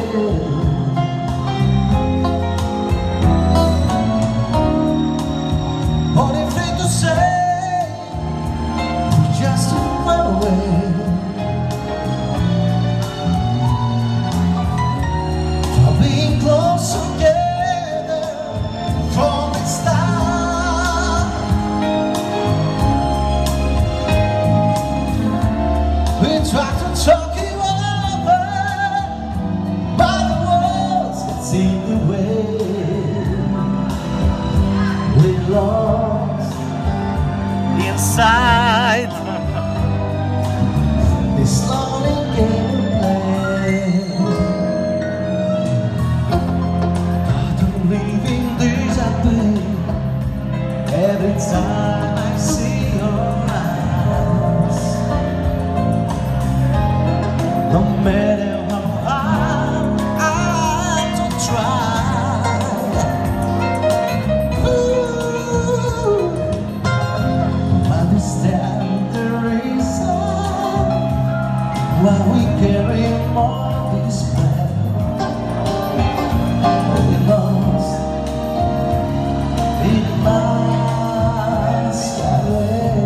Only thing to say, just to run away from being close together from the start. We tried to talk you over, but the words gets in the way. We lost inside this lonely game we play. I don't live in disappointment every time I see your eyes. No matter how hard I to try, understand the reason why we carry on this plan. We lost in my skyway.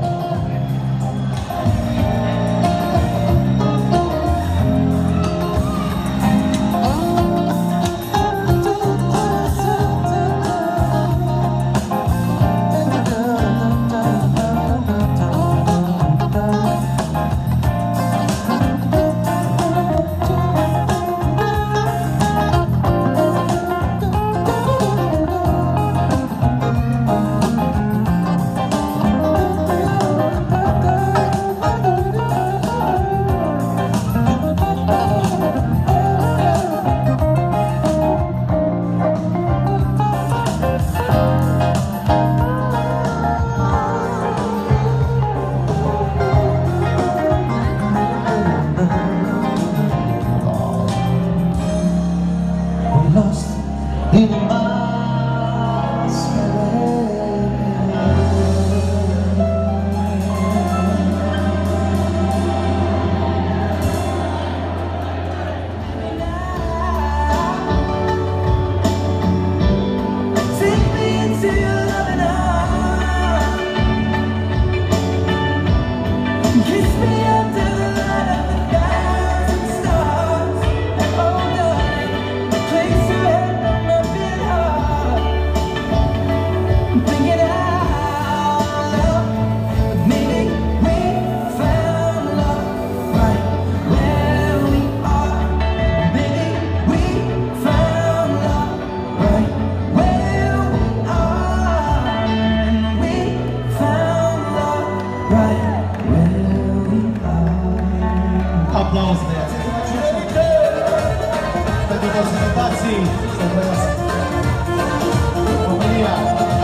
Lost in my skyway. Take me into your loving arms, kiss me under the light of 1,000 stars. Oh darling, place your head on my big heart. I'm thinking out loud, maybe we found love right where we are. Maybe we found love right where we are. And we found love right where we are. Applaus dessa. Pentru că să dați să trăiască. România.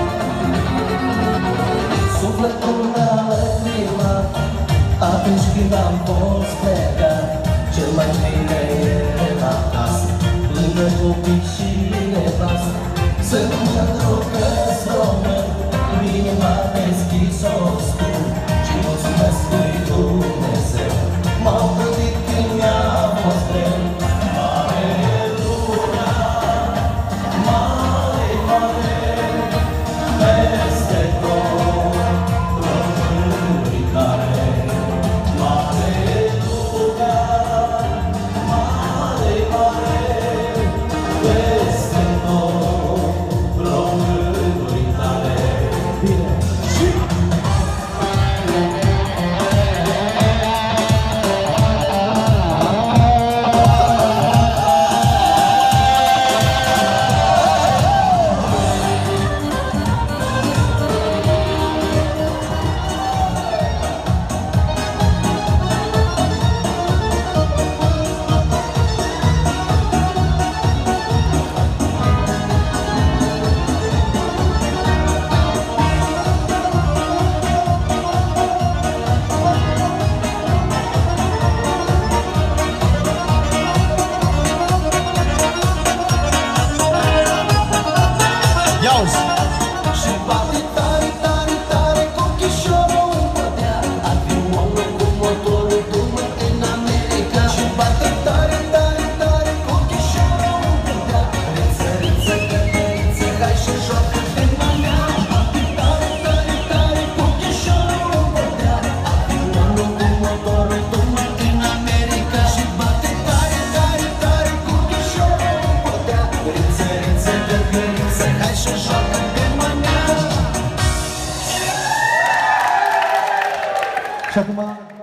Sufletul meu lăcrima atunci când am fost plecat. Cel mai bine era acasă, lângă copii și nevastă. Sunt mândru că-s român, cu inima deschis-o spun și mulțumesc lui Dumnezeu. M-am gândit când mi-a fost greu. Mare e lumea, mare, mare, peste tot românii care. Mare e lumea, mare, mare, peste tot românii. se joacă de mâna. Și acum